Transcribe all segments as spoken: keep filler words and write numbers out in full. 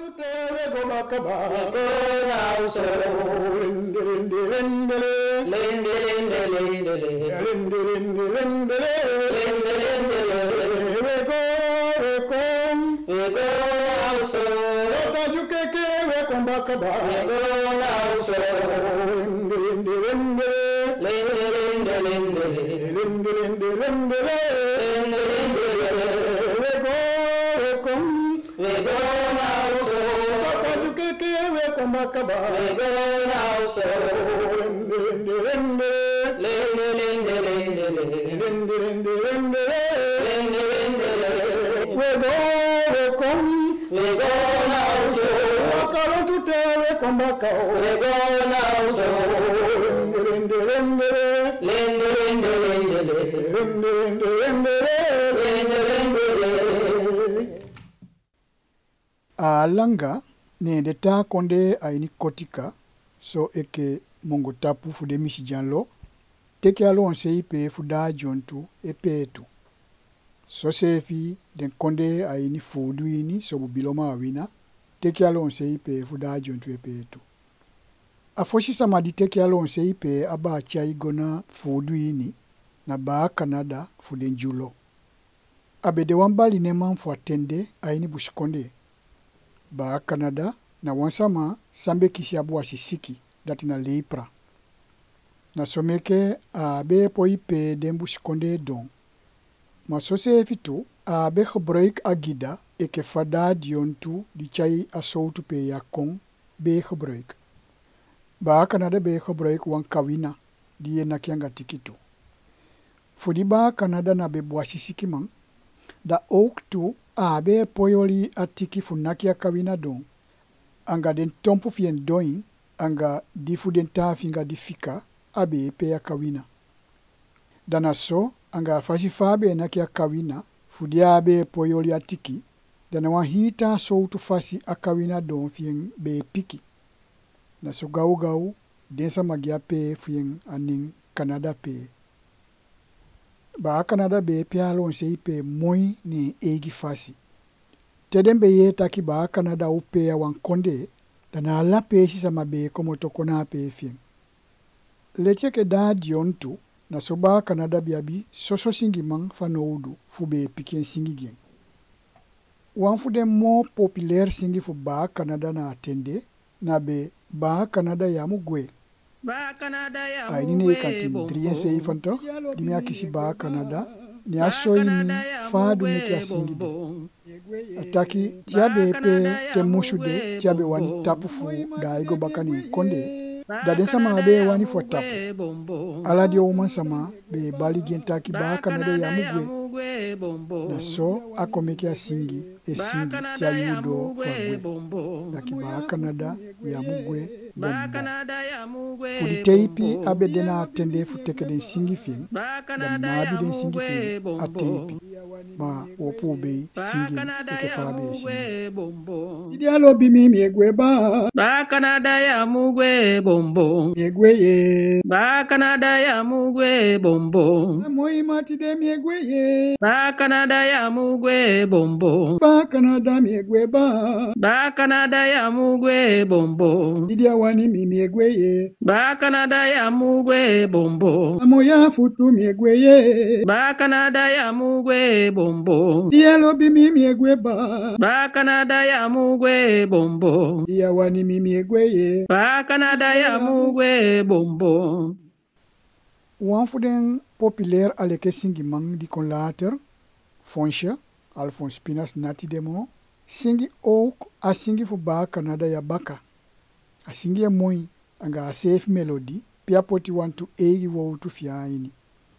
Alanga ne de ta konde aini kotika so eke mongo tapu fu de misijanlo teke alonsei pe fu da jontu e petu so sefi den konde aini Fuüduïni so bubiloma awina teke alonsei pe fu da jontu e petu afoshi samadi teke alonsei pe aba chai gona Fuüduïni na ba Canada fu den julo abede wambali neman fu atende aini bushikonde ba Canada na wansama sambe kisi abu asisiki dati na leipra. Na someke a be poipe dembu shikonde don. Ma sose fitu a be gebruik agida eke fada diontu di chai asoutu pe yakong be gebruik. Ba Canada be gebruik wan kawina di ye nakianga tikitu. Fudi ba Canada na be boasisiki man da ook tu a be poyoli atiki funakia kawina don. Anga den tompu fien doing, anga difu den tafinga difika abe pe ya kawina. Dana so, anga fasifabe nakia kawina, fudia abe poyoli atiki, dana wahita so tu fasi akawina don fien be piki. Na so gau gau, densa magia pe fien aning Canada pe. Ba Canada be pe alonsei pe moi ni egi fasi. Teden be ye taki ba Canada upe ya wankonde, dana ala pe sisama be komo tokona pe fien. Leche ke da diontu, na so ba Canada biabi soso singi mang fanoudu fu be pikien singi gen. Wan fu den mo populaire singi fu ba Canada na atende, na be ba Canada ya mugwe. Ba Canada ya mugwe. Aini ne kantin drien se ifanto, dimi akisi ba Canada, ni asoi mi fadu neke asingi de. Ataki tiabe pe te mushude tiabe wani tapu fu da igo bakani konde da den sama abe wani fo tapu ala dio uman sama be bali gentaki ba Canada ya mugwe na so akomeke asingi e singi tia yudo fagwe daki ba Canada ya mugwe bombo fudi teipi abe dena atende fu teke den singi fin da nabi den singi fin a teipi ma wopu be singi eke fabe singi Idialo bimi miegwe ba ba Canada ya mugwe bombo miegwe ye ba Canada ya mugwe bombo moi mati de miegwe ye ba Canada ya mugwe bombo ba Canada miegwe ba ba Canada ya mugwe bombo Idia wani mi miegwe ye ba Canada ya mugwe bombo amoya futu miegwe ye ba Canada ya mugwe bombo Idialo bimi miegwe ba ba Canada ya mugwe bombo Idia wani mi miegwe ye ba Canada ya mugwe bombo. Wan fu den populaire Aleke singi mang di kon later, Fonsje, Alfons Spinas nati demo, singi ook a singi fu ba Canada ya baka. A singi ya moi, anga a safe melody, pia poti wantu egi wo tu fia ini.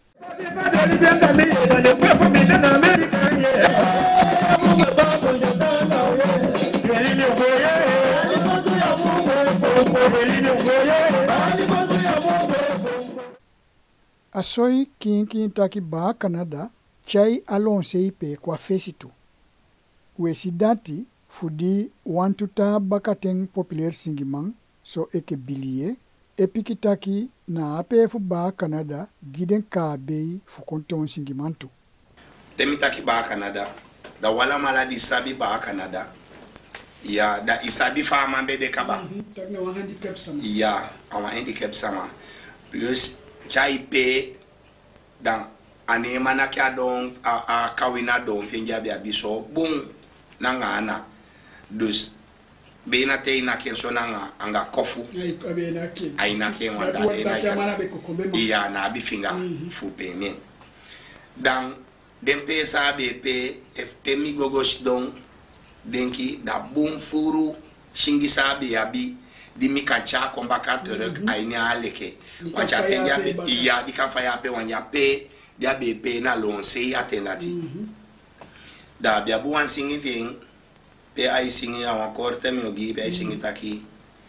Asoi kin kin taki ba Canada, chai alonsei pe kwa fesitu. Wesi dati fudi wantu ta bakateng populaire singimang so eke bilie, epiki taki na ape fu ba Canada giden ka bei fu konton singimantu. Temi taki ba Canada, da wala maladi sabi ba Canada. Ja, dat is die fama bij de kaba. Tak na wan handicap sama. Ja, aan handicap sama. Plus chai pe dan ane mana kya don a, a kawina don finja bia biso bung nangana. Dus bena te ina ken so nanga anga kofu. Ai ka be na ke. Ai na ken wanda ina ke mana be ko be ma. Iya na bi finga fu pe me. Dan dem pe sa be pe ef temi gogos don denki da bung furu shingi sa be abi di mikacha kombaka terek mm -hmm. aini aleke wacha tenja be iya di kafaya pe wanya pe dia be pe na LOONSEII atendati mm -hmm. da bia buan singi ving pe ai singi awan korte mi ogi pe ai singi taki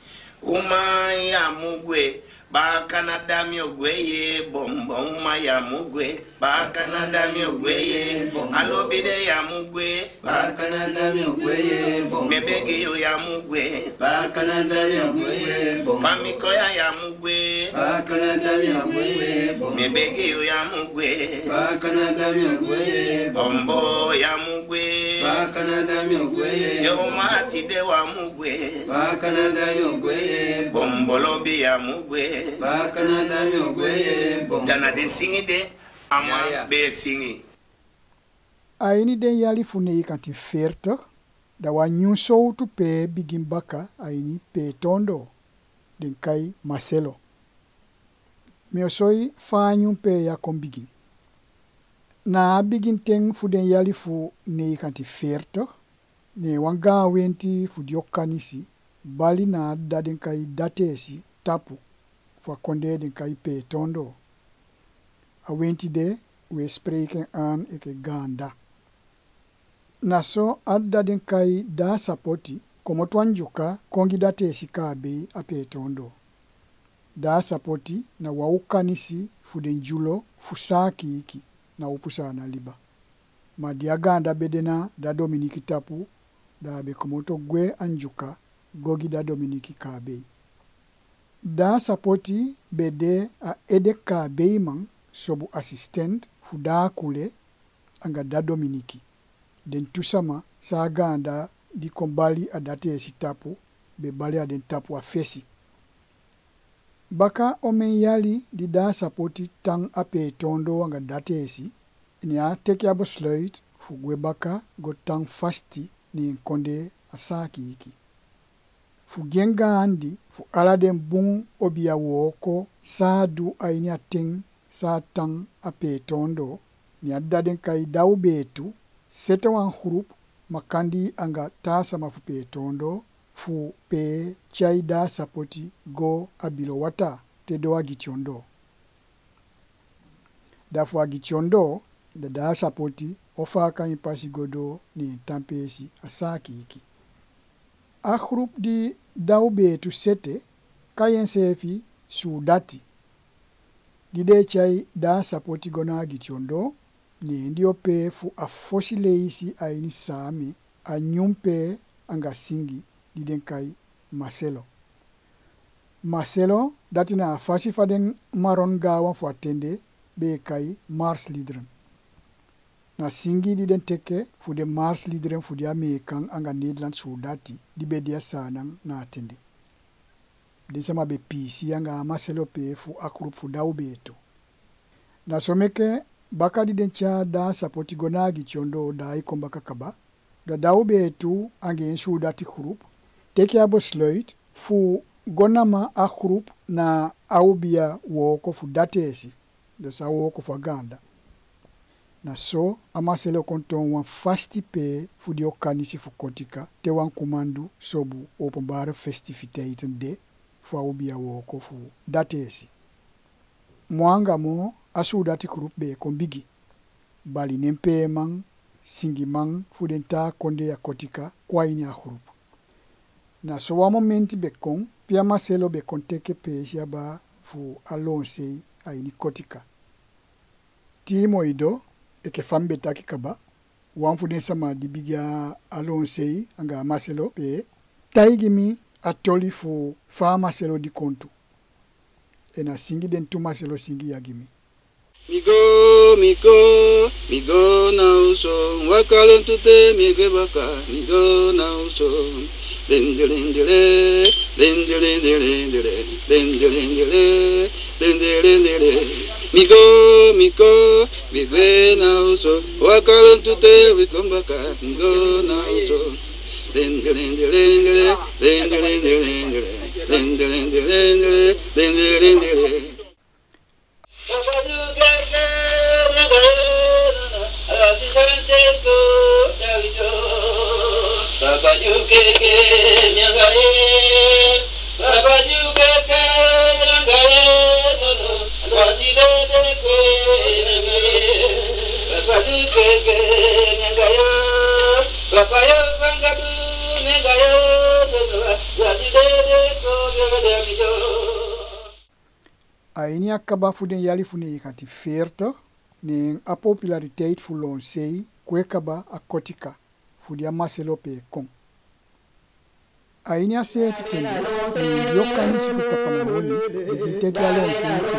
uma ya mugwe ba Canada mi ogwe ye bombo uma ya mugwe ba Canada mi ogwe ye alo bide ya mugwe ba Canada mi ogwe ye bombo mebege yo ya mugwe ba Canada mi ogwe ye bombo famiko ya ya mugwe ba Canada mi ogwe ye bombo mebege yo ya mugwe ba Canada mi ogwe ye bombo ya mugwe ba Canada mi ogwe ye yo mati de wa mugwe ba Canada mi ogwe ye bombo lobi ya mugwe ba Canada mi ogwe ye bombo dana den singi de ama yeah, yeah. be singi aini den yali fune kanti veertig da wa nyu so tu pe bigin baka aini Peetoöndoö den kai Marcelo me soi fanyu pe ya kon bigin na bigin ten fu den yali fu ne kanti veertig ne wanga wenti fu di Okanisi bali na da den kai datesi tapu voor konde den kai Peetoöndoö. A wenti de, we spreken aan eke ganda. Naso adda den kai da sapoti, komo twanjuka kongi date sikabe a Peetoöndoö. Da sapoti na wa Okanisi fu den julo fu saki iki na upusa na liba. Ma dia ganda bedena da Dominiki tapu, da be komoto gwe anjuka gogi da Dominiki kabe. Da sapoti bede a edeka beiman sobu assistent fu da kule anga da Dominiki. Den tusama sa ganda di kombali a date esi tapu be bali a den tapu a fesi. Baka omen yali di da sapoti tang a Peetoöndoö anga date esi ni a teki a besluit fu gwe baka go tang fasti ni konde a saki iki. Fu genga andi fu ala den bung obia woko sa du aini ating sa tang a Peetoöndoö ni adda den kai dau betu sete wan group makandi anga tasa mafu Peetoöndoö fu pe chai da sapoti go abilo wata te do agichondo. Da fu agichondo da da sapoti ofaka impasi godo ni tampesi asaki iki. A group di dau betu sete kayen sefi su dati. Dide chai da sapoti gona agichondo ni ndio pe fu a fosileisi aini sami a nyumpe anga singi diden kai Marcelo. Marcelo dati na fasi faden Marron gawa fu atende be kai Mars lideren. Na singi diden teke fu de Mars lideren fu dia mekan anga Nederland su dati di be dia sanang na atende. Desama be pisi anga Marcelo pe fu akrup fu dau beto. Na someke baka diden cha da sapoti gonagi chondo da ikombaka kaba. Da dau betu ange su dati group. Teke a besluit fu gonama a group na aubia woko fu datesi. Dus a woko fu ganda. Na so a Marcelo konton wan fasti pe fu di Okanisi fu Cottica te wan kumandu sobu openbare festiviteiten de fu aubia woko fu datesi. Mwanga mo asu dati group be kombigi. Bali nempe mang singi mang fu den ta konde ya Cottica kwa ini a group. Na so wa momenti be kon pia Marcelo be konteke pe ba fu a LOONSEII a ini Cottica. Timo ido eke fambe taki kaba wan fu den sama di bigya a LOONSEII anga Marcelo pe taigimi atoli fu fa Marcelo di kontu. Ena singi den tu Marcelo singi yagimi. Migo, migo, migo na uso, wakalo tute miege baka, migo na uso. Lindilindile, lindilindilindile, lindilindile, lindilindile. Migo, migo, vigwe na uso, wakalo tute wikombaka, migo na uso. Lindilindilindile, lindilindilindile, lindilindilindile, lindilindile. Papa you keke nyagaye, Papa you keke nyagaye, Lodi de de kwe nyagaye, Papa you keke nyagaye, Papa you vangadu nyagaye, Lodi de de kwe nyagaye. Aini akaba fuden yali fune kati veertig, ning a populariteit voor LOONSEИ, kwekaba a Cotticagebied. Fudia maselo pe kon. Aini ase fitende, ni Okanisi futapana honi, de itega LOONSEI pe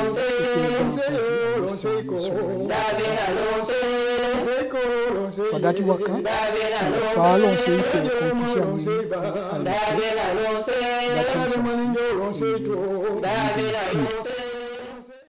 Fadati waka, fa LOONSEI pe konkisha mwi Aleke, dati usasi, rivier.